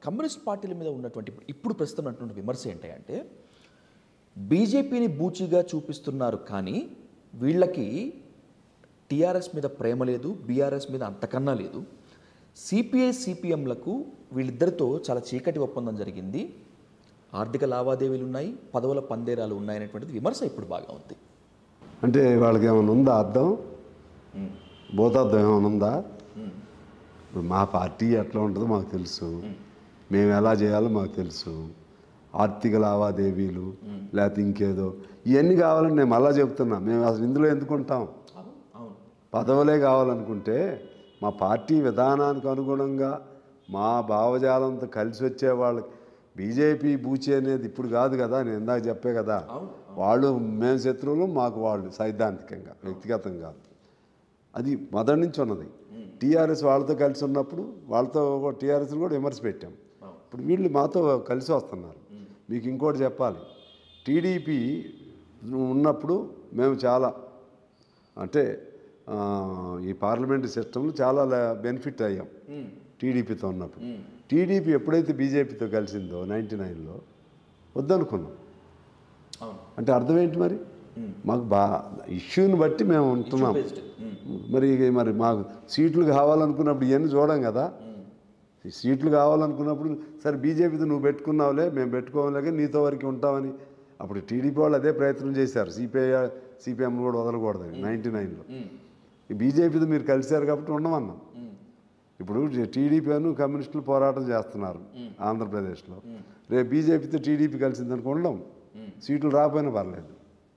Communist పార్టీల మీద ఉన్నటువంటి ఇప్పుడు ప్రస్తుతం ఉన్నటువంటి విమర్శ ఏంటంటే బీజేపీని బూచిగా చూపిస్తున్నారు కానీ వీళ్ళకి టీఆర్ఎస్ మీద ప్రేమ లేదు, బీఆర్ఎస్ మీద అంతకన్నా లేదు. సిపిఐ సిపిఎంలకు వీళ్ళిద్దరితో చాలా చీకటి ఒప్పందం జరిగింది, ఆర్థిక లావాదేవీలు ఉన్నాయి, పదవుల పందేరాలు ఉన్నాయనేటువంటిది విమర్శ ఇప్పుడు బాగా ఉంది. అంటే వాళ్ళకి ఏమైనా ఉందా అర్థం, భూతార్థం ఏమైనా ఉందా? ఇప్పుడు మా పార్టీ ఎట్లా ఉంటుందో మాకు తెలుసు, మేము ఎలా చేయాలో మాకు తెలుసు. ఆర్థిక లావాదేవీలు లేకపోతే ఇంకేదో ఇవన్నీ కావాలని నేను మళ్ళా చెప్తున్నా. మేము అసలు ఇందులో ఎందుకు ఉంటాం? పదవులే కావాలనుకుంటే మా పార్టీ విధానానికి అనుగుణంగా మా భావజాలంతో కలిసి వచ్చే వాళ్ళకి బీజేపీ బూచి అనేది ఇప్పుడు కాదు కదా, నేను ఇందాక చెప్పే కదా. వాళ్ళు మేము శత్రువులు, మాకు వాళ్ళు సైద్ధాంతికంగా, వ్యక్తిగతంగా కాదు. అది మొదటి నుంచి ఉన్నది. టీఆర్ఎస్ వాళ్ళతో కలిసి ఉన్నప్పుడు వాళ్ళతో టీఆర్ఎస్ని కూడా విమర్శ పెట్టాం. ఇప్పుడు వీళ్ళు మాతో కలిసి వస్తున్నారు. మీకు ఇంకోటి చెప్పాలి, టీడీపీ ఉన్నప్పుడు మేము చాలా అంటే ఈ పార్లమెంటరీ సిస్టంలో చాలా బెనిఫిట్ అయ్యాం టీడీపీతో ఉన్నప్పుడు. టీడీపీ ఎప్పుడైతే బీజేపీతో కలిసిందో 99లో వద్దనుకున్నాం. అంటే అర్థం ఏంటి మరి? మాకు ఇష్యూని బట్టి మేము ఉంటున్నాం. మరి మాకు సీట్లు కావాలనుకున్నప్పుడు ఇవన్నీ చూడం కదా. సీట్లు కావాలనుకున్నప్పుడు సరే బీజేపీతో నువ్వు పెట్టుకున్నావులే, మేము పెట్టుకోవాలే, నీతో వరకు ఉంటామని. అప్పుడు టీడీపీ వాళ్ళు అదే ప్రయత్నం చేశారు, సిపిఎం కూడా వదలకూడదని 99లో. ఈ బీజేపీతో మీరు కలిశారు కాబట్టి ఉండమన్నాం. ఇప్పుడు టీడీపీను కమ్యూనిస్టులు పోరాటం చేస్తున్నారు ఆంధ్రప్రదేశ్లో. రేపు బీజేపీతో టీడీపీ కలిసిందనుకో ఉండం, సీట్లు రాకపోయినా పర్లేదు,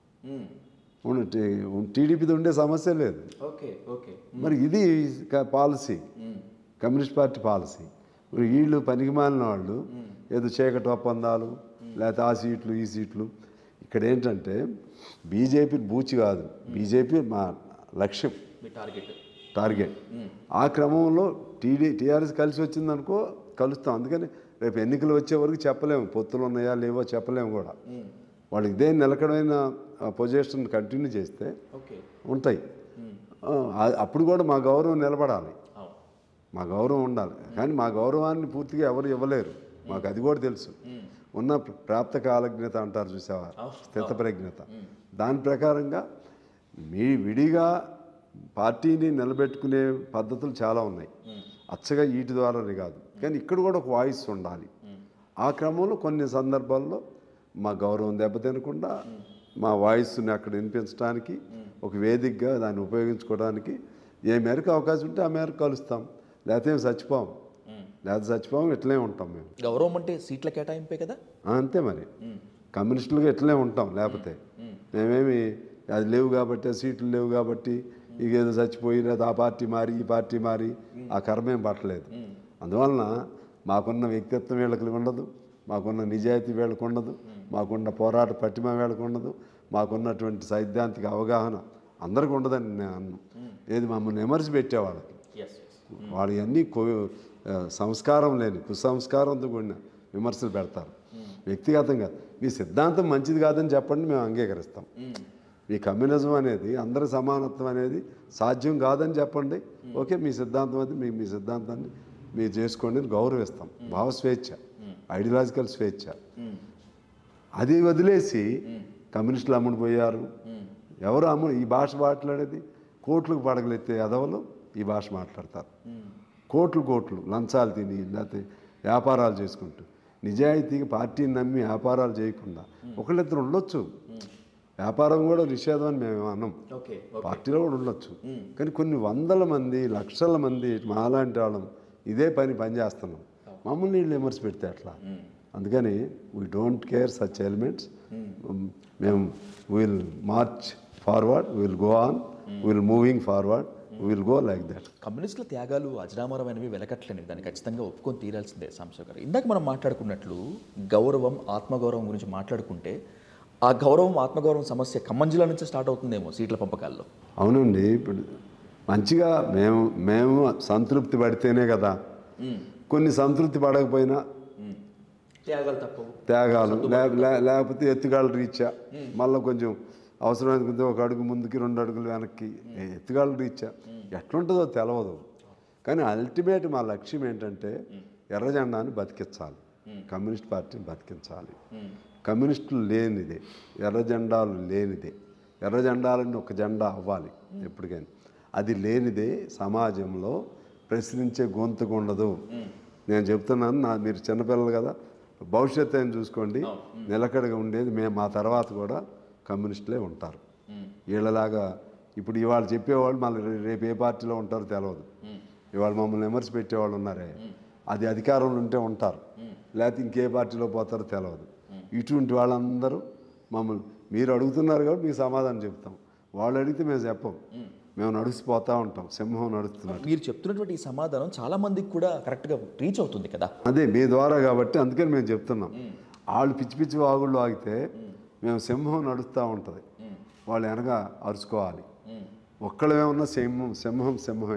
టీడీపీతో ఉండే సమస్య లేదు. మరి ఇది పాలసీ, కమ్యూనిస్ట్ పార్టీ పాలసీ. వీళ్ళు పనికిమాలిన వాళ్ళు ఏదో చీకటి ఒప్పందాలు లేకపోతే ఆ సీట్లు ఈ సీట్లు. ఇక్కడ ఏంటంటే బీజేపీ బూచి కాదు, బీజేపీ మా లక్ష్యం, టార్గెట్. ఆ క్రమంలో టీఆర్ఎస్ కలిసి వచ్చిందనుకో కలుస్తాం. అందుకని రేపు ఎన్నికలు వచ్చే వరకు చెప్పలేము, పొత్తులు ఉన్నాయా లేవో చెప్పలేము కూడా. వాళ్ళు ఇదే నిలకడమైన పొజిషన్ కంటిన్యూ చేస్తే ఉంటాయి. అప్పుడు కూడా మా గౌరవం నిలబడాలి, మా గౌరవం ఉండాలి. కానీ మా గౌరవాన్ని పూర్తిగా ఎవరు ఇవ్వలేరు, మాకు అది కూడా తెలుసు. ఉన్న ప్రాప్త కాలజ్ఞత అంటారు చూసావా, స్థితప్రజ్ఞత, దాని ప్రకారంగా మీ విడిగా పార్టీని నిలబెట్టుకునే పద్ధతులు చాలా ఉన్నాయి. అచ్చగా వీటి ద్వారానే కాదు, కానీ ఇక్కడ కూడా ఒక వాయిస్ ఉండాలి. ఆ క్రమంలో కొన్ని సందర్భాల్లో మా గౌరవం దెబ్బతినకుండా మా వాయిస్ని అక్కడ వినిపించడానికి ఒక వేదికగా దాన్ని ఉపయోగించుకోవడానికి ఏ మేరకు అవకాశం ఉంటే ఆ మేరకు కలుస్తాం. లేకపోతే చచ్చిపోం, ఇట్లే ఉంటాం. మేము గౌరవం అంటే సీట్ల కేటాయింపే కదా, అంతే. మరి కమ్యూనిస్టులుగా ఇట్లే ఉంటాం. లేకపోతే మేమేమి అది లేవు కాబట్టి, సీట్లు లేవు కాబట్టి ఇకేదో చచ్చిపోయి లేదా ఆ పార్టీ మారి ఈ పార్టీ మారి ఆ కర్మేం పట్టలేదు. అందువలన మాకున్న వ్యక్తిత్వం వీళ్ళకి ఉండదు, మాకున్న నిజాయితీ వీళ్ళకు ఉండదు, మాకున్న పోరాట పట్టిమ వీళ్ళకు ఉండదు, మాకున్నటువంటి సైద్ధాంతిక అవగాహన అందరికీ ఉండదని నేను అన్ను. ఏది మమ్మల్ని విమర్శ పెట్టేవాళ్ళకి వాళ్ళు అన్నీ సంస్కారం లేని కుసంస్కారంతో కూడిన విమర్శలు పెడతారు. వ్యక్తిగతంగా మీ సిద్ధాంతం మంచిది కాదని చెప్పండి, మేము అంగీకరిస్తాం. మీ కమ్యూనిజం అనేది అందరి సమానత్వం అనేది సాధ్యం కాదని చెప్పండి, ఓకే మీ సిద్ధాంతం అది మీ సిద్ధాంతాన్ని మీరు చేసుకోండి, గౌరవిస్తాం. భావ స్వేచ్ఛ, ఐడియాలజికల్ స్వేచ్ఛ. అది వదిలేసి కమ్యూనిస్టులు అమ్ముడిపోయారు. ఎవరు ఈ భాష మాట్లాడేది? కోట్లకు పడగలెత్తే ఎదవలు ఈ భాష మాట్లాడతారు. కోట్లు లంచాలు తిని లేకపోతే వ్యాపారాలు చేసుకుంటూ, నిజాయితీగా పార్టీని నమ్మి వ్యాపారాలు చేయకుండా ఒకళ్ళిద్దరు ఉండొచ్చు. వ్యాపారం కూడా నిషేధం అని మేము అన్నాం, పార్టీలో కూడా ఉండొచ్చు. కానీ కొన్ని వందల మంది లక్షల మంది మాలాంటి వాళ్ళం ఇదే పని చేస్తున్నాం. మమ్మల్ని వీళ్ళు విమర్శ పెడితే అట్లా. అందుకని we don't care such elements. మేము will march forward, will go on, will moving forward, will go like that. కమ్యూనిస్టుల త్యాగాలు అజరామరమైనవి, వెలకట్లేనివి, దాన్ని ఖచ్చితంగా ఒప్పుకొని తీరాల్సిందే. సాంబశివ గారు, ఇందాక మనం మాట్లాడుకున్నట్లు గౌరవం, ఆత్మగౌరవం గురించి మాట్లాడుకుంటే ఆ గౌరవం ఆత్మగౌరవం సమస్య ఖమ్మం జిల్లా నుంచి స్టార్ట్ అవుతుందేమో సీట్ల పంపకాల్లో. అవునండి. ఇప్పుడు మంచిగా మేము సంతృప్తి పడితేనే కదా. కొన్ని సంతృప్తి పడకపోయినా త్యాగాలు లేకపోతే ఎత్తుగాళ్ళ రీత్యా మళ్ళీ కొంచెం అవసరమైన ఒక అడుగు ముందుకి 2 అడుగులు వెనక్కి ఎత్తుగాళ్ళ రీత్యా ఎట్లుంటుందో తెలవదు. కానీ అల్టిమేట్ మా లక్ష్యం ఏంటంటే ఎర్ర జెండాని బతికించాలి, కమ్యూనిస్ట్ పార్టీని బతికించాలి. కమ్యూనిస్టులు లేనిదే, ఎర్ర జెండాలు లేనిదే, ఎర్ర జెండాలని ఒక జెండా అవ్వాలి ఎప్పటికైనా. అది లేనిదే సమాజంలో ప్రశ్నించే గొంతుకు ఉండదు. నేను చెప్తున్నాను, మీరు చిన్నపిల్లలు కదా, భవిష్యత్తు అని చూసుకోండి. నిలకడగా ఉండేది మా తర్వాత కూడా కమ్యూనిస్టులే ఉంటారు. వీళ్ళలాగా ఇప్పుడు ఇవాళ చెప్పేవాళ్ళు మళ్ళీ రేపు ఏ పార్టీలో ఉంటారో తెలియదు. ఇవాళ మమ్మల్ని విమర్శ పెట్టేవాళ్ళు ఉన్నారే, అది అధికారంలో ఉంటే ఉంటారు, లేకపోతే ఇంకే పార్టీలో పోతారో తెలియదు. ఇటువంటి వాళ్ళందరూ మమ్మల్ని మీరు అడుగుతున్నారు కాబట్టి మీకు సమాధానం చెప్తాం. వాళ్ళు అడిగితే మేము చెప్పం, మేము నడిచిపోతూ ఉంటాం, సింహం నడుస్తున్నాం. మీరు చెప్తున్నటువంటి ఈ సమాధానం చాలా మందికి కూడా కరెక్ట్గా రీచ్ అవుతుంది కదా. అదే మీ ద్వారా కాబట్టి అందుకని మేము చెప్తున్నాం. వాళ్ళు పిచ్చి పిచ్చి వాగుళ్ళు ఆగితే మేము సింహం నడుస్తూ ఉంటుంది, వాళ్ళు వెనక అరుచుకోవాలి. ఒక్కళ్ళేమన్నా సింహమే.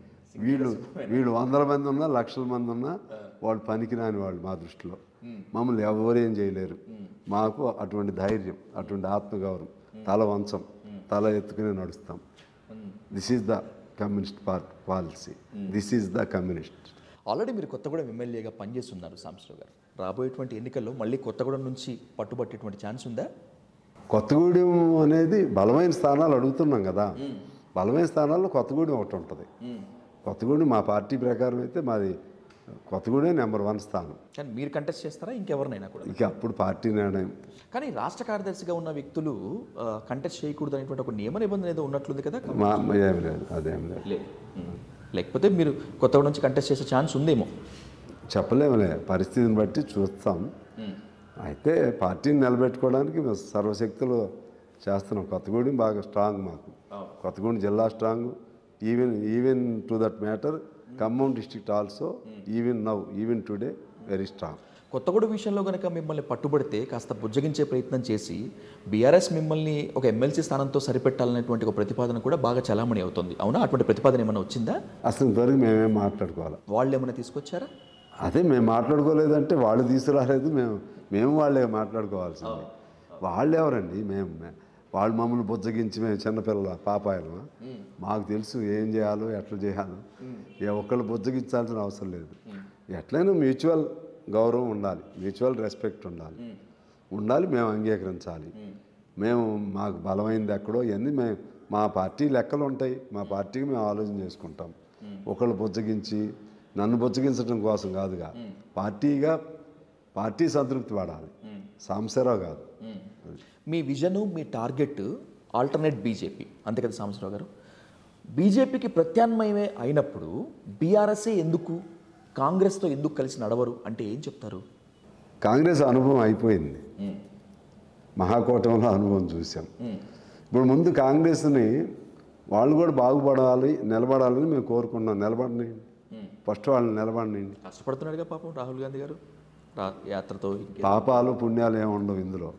వీళ్ళు 100 మంది ఉన్నా 1,00,000 మంది ఉన్నా వాళ్ళు పనికిరాని వాళ్ళు మా దృష్టిలో. మమ్మల్ని ఎవరేం చేయలేరు. మాకు అటువంటి ధైర్యం, అటువంటి ఆత్మగౌరవం, తల వంచం, తల ఎత్తుకుని నడుస్తాం. This is the communist policy, this is the communist. Already మీరు కొత్తగూడెం ఎమ్మెల్యేగా పనిచేస్తున్నారు సాంబశివరావు గారు. రాబోయేటువంటి ఎన్నికల్లో మళ్ళీ కొత్తగూడెం నుంచి పట్టుబట్టేటువంటి ఛాన్స్ ఉందా? కొత్తగూడెం అనేది బలమైన స్థానాలు అడుగుతున్నాం కదా, బలమైన స్థానాల్లో కొత్తగూడెం ఒకటి ఉంటుంది. కొత్తగూడెం మా పార్టీ ప్రకారం అయితే మాది కొత్తగూడెం నెంబర్ 1 స్థానం. కానీ మీరు కంటెస్ట్ చేస్తారా ఇంకెవరినైనా కూడా? ఇక అప్పుడు పార్టీ నిర్ణయం. కానీ రాష్ట్ర కార్యదర్శిగా ఉన్న వ్యక్తులు కంటెస్ట్ చేయకూడదు అనేటువంటి ఒక నియమ నిబంధన ఏదో ఉన్నట్లుంది కదా? ఏం లేదు, అదేం లేదు. లేకపోతే మీరు కొత్తగూడెం నుంచి కంటెస్ట్ చేసే ఛాన్స్ ఉందేమో, చెప్పలేములే, పరిస్థితిని బట్టి చూస్తాం. అయితే పార్టీని నిలబెట్టుకోవడానికి మేము సర్వశక్తులు చేస్తున్నాం. కొత్తగూడెం బాగా స్ట్రాంగ్, మాకు కొత్తగూడెం జిల్లా strong. Even to that matter Khammam district also even today very strong. Kothagudem విషయంలో కనుక మిమ్మల్ని పట్టుబడితే కాస్త బుజ్జగించే ప్రయత్నం చేసి బీఆర్ఎస్ మిమ్మల్ని ఒక ఎమ్మెల్సీ స్థానంతో సరిపెట్టాలనేటువంటి ఒక ప్రతిపాదన కూడా బాగా చలామణి అవుతుంది. అవునా? అటువంటి ప్రతిపాదన ఏమైనా వచ్చిందా? అసలు ఇంతవరకు మేమేం మాట్లాడుకోవాలి. వాళ్ళు ఏమైనా తీసుకొచ్చారా? అదే మేము మాట్లాడుకోలేదంటే వాళ్ళు తీసుకురాలేదు, మేము వాళ్ళే మాట్లాడుకోవాల్సింది. వాళ్ళు ఎవరండి? వాళ్ళు మమ్మల్ని బుజ్జగించి మేము చిన్నపిల్లల పాపాయలమా? మాకు తెలుసు ఏం చేయాలో ఎట్లా చేయాలో. ఒక్కళ్ళు బుజ్జగించాల్సిన అవసరం లేదు. ఎట్లయినా మ్యూచువల్ గౌరవం ఉండాలి, మ్యూచువల్ రెస్పెక్ట్ ఉండాలి. మేము అంగీకరించాలి. మాకు బలమైంది ఎక్కడో ఇవన్నీ మా పార్టీ లెక్కలు ఉంటాయి. మా పార్టీకి మేము ఆలోచన చేసుకుంటాం. ఒకళ్ళు బుజ్జగించి నన్ను బుజ్జగించడం కోసం కాదుగా, పార్టీ సంతృప్తి పడాలి, సాంబశివరావు కాదు. మీ విజను, మీ టార్గెట్ ఆల్టర్నేట్ బీజేపీ, అంతే కదా సాంబశివరావు గారు? బీజేపీకి ప్రత్యామ్నాయమే అయినప్పుడు బీఆర్ఎస్ఏ ఎందుకు కాంగ్రెస్తో ఎందుకు కలిసి నడవరు అంటే ఏం చెప్తారు? కాంగ్రెస్ అనుభవం అయిపోయింది, మహాకూటమిలో అనుభవం చూసాం. ఇప్పుడు ముందు కాంగ్రెస్ని వాళ్ళు కూడా బాగుపడాలి, నిలబడాలని మేము కోరుకున్నాం. నిలబడినండి, ఫస్ట్ వాళ్ళని నిలబడినండి. కష్టపడుతున్నాడుగా పాపం రాహుల్ గాంధీ గారు యాత్రతో. పాపాలు పుణ్యాలు ఏమి ఉండవు ఇందులో,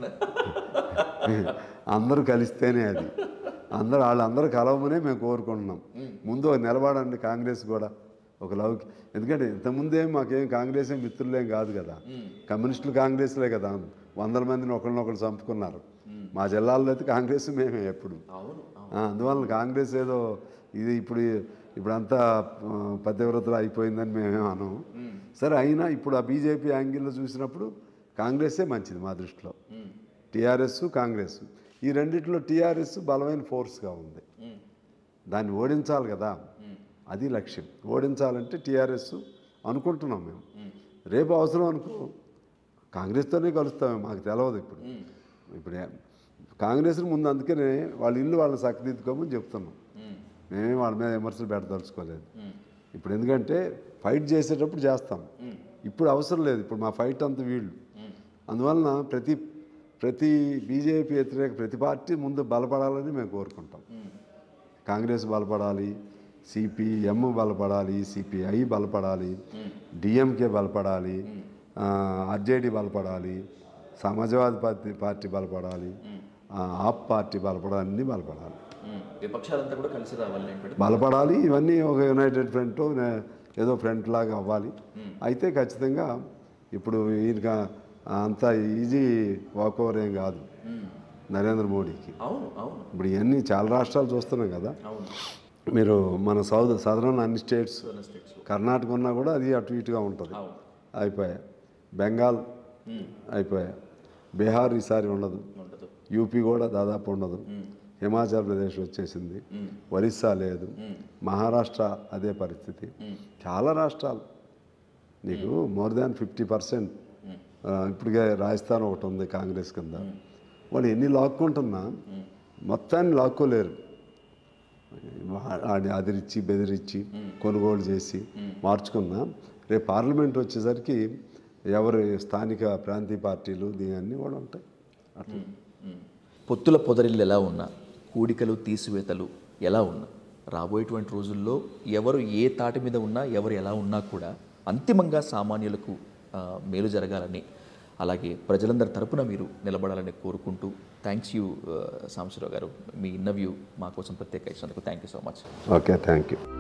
అందరూ కలిస్తేనే అది. వాళ్ళందరూ కలవమనే మేము కోరుకుంటున్నాం. ముందు నిలబడండి కాంగ్రెస్ కూడా ఒక లవ్కి. ఎందుకంటే ఇంతకుముందేం మాకేం కాంగ్రెస్ ఏం మిత్రులేం కాదు కదా, కమ్యూనిస్టులు కాంగ్రెస్లే కదా 100 మందిని ఒకరినొకరు చంపుకున్నారు. మా జిల్లాల్లో అయితే కాంగ్రెస్ మేమే ఎప్పుడు. అందువల్ల కాంగ్రెస్ ఏదో ఇది ఇప్పుడంతా పతివ్రతలు అయిపోయిందని మేమేం అనము. సరే, అయినా ఇప్పుడు ఆ బీజేపీ యాంగిల్లో చూసినప్పుడు కాంగ్రెస్సే మంచిది మా దృష్టిలో. టీఆర్ఎస్, కాంగ్రెస్ ఈ రెండిట్లో టీఆర్ఎస్ బలమైన ఫోర్స్గా ఉంది. దాన్ని ఓడించాలి కదా, అది లక్ష్యం. ఓడించాలంటే టీఆర్ఎస్ అనుకుంటున్నాం మేము. రేపు అవసరం అనుకో కాంగ్రెస్తోనే కలుస్తామే, మాకు తెలియదు. ఇప్పుడు కాంగ్రెస్ని ముందు అందుకనే వాళ్ళ ఇల్లు వాళ్ళని చక్కదిద్దుకోమని చెప్తున్నాం. మేమే వాళ్ళ మీద విమర్శలు పెట్టదలుచుకోలేదు. ఇప్పుడు ఎందుకంటే ఫైట్ చేసేటప్పుడు చేస్తాం, ఇప్పుడు అవసరం లేదు. ఇప్పుడు మా ఫైట్ అంతా వీళ్ళు. అందువలన ప్రతి బీజేపీ వ్యతిరేక ప్రతి పార్టీ ముందు బలపడాలని మేము కోరుకుంటాం. కాంగ్రెస్ బలపడాలి, సిపిఎం బలపడాలి, సిపిఐ బలపడాలి, డిఎంకే బలపడాలి, ఆర్జేడీ బలపడాలి, సమాజ్వాదీ పార్టీ బలపడాలి, ఆప్ పార్టీ బలపడాలి, అన్నీ బలపడాలి. విపక్షాలంతా కూడా కలిసి రావాలి, బలపడాలి. ఇవన్నీ ఒక యునైటెడ్ ఫ్రంట్, ఏదో ఫ్రంట్ లాగా అవ్వాలి. అయితే ఖచ్చితంగా ఇప్పుడు ఈయనక అంత ఈజీ వాకోవర్ ఏం కాదు నరేంద్ర మోడీకి. ఇప్పుడు ఇవన్నీ చాలా రాష్ట్రాలు చూస్తున్నాం కదా. మీరు మన సదరన్ అన్ని స్టేట్స్, కర్ణాటక ఉన్నా కూడా అది అటు ఇటుగా ఉంటుంది. అయిపోయా. బెంగాల్ అయిపోయా. బీహార్ ఈసారి ఉండదు. యూపీ కూడా దాదాపు ఉండదు. హిమాచల్ ప్రదేశ్ వచ్చేసింది. ఒరిస్సా లేదు. మహారాష్ట్ర అదే పరిస్థితి. చాలా రాష్ట్రాలు నీకు మోర్ దాన్ 50%. ఇప్పటికే రాజస్థాన్ ఒకటి ఉంది కాంగ్రెస్ కింద. వాళ్ళు ఎన్ని లాక్కుంటున్నా మొత్తాన్ని లాక్కోలేరు. అదిరిచ్చి బెదిరించి కొనుగోలు చేసి మార్చుకున్నా రేపు పార్లమెంట్ వచ్చేసరికి ఎవరి స్థానిక ప్రాంతీయ పార్టీలు దీన్ని కూడా ఉంటాయి. అట్లా పొత్తుల పొదరిల్లు ఎలా ఉన్నా, కూడికలు తీసివేతలు ఎలా ఉన్నా, రాబోయేటువంటి రోజుల్లో ఎవరు ఏ తాటి మీద ఉన్నా, ఎవరు ఎలా ఉన్నా కూడా అంతిమంగా సామాన్యులకు మేలు జరగాలని, అలాగే ప్రజలందరి తరపున మీరు నిలబడాలని కోరుకుంటూ థ్యాంక్స్ యూ సాంబశివరావు గారు. మీ ఇంటర్వ్యూ మా కోసం ప్రత్యేక ఇచ్చినందుకు thank you so much. Okay, thank you.